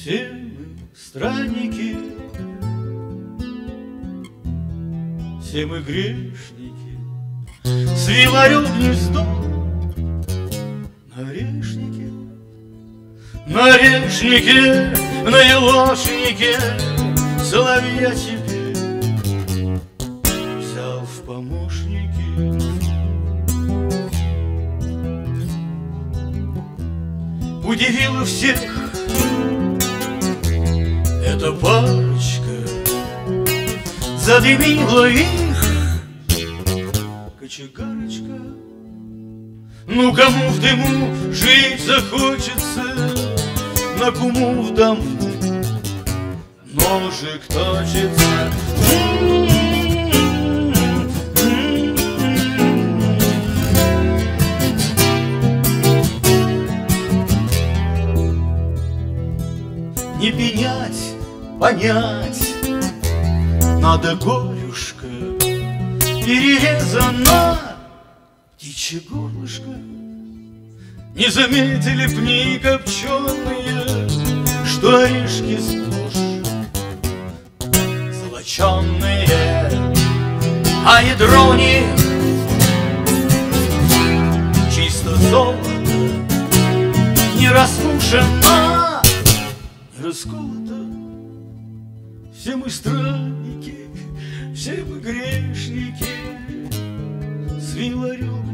Все мы странники, все мы грешники, свил орел гнездо на орешнике, на орешнике, на елошнике соловья тебе взял в помощники. Удивила всех эта парочка, задымила их кочегарочка. Ну, кому в дыму жить захочется, на куму в дому ножик точится. Не пенять, понять надо, горюшка, перерезана птичье горлышко. Не заметили пни копченые, что орешки сплошь золоченые, а ядро у них чисто золото, не раскушено, не расколото. Все мы странники, все мы грешники, свил орел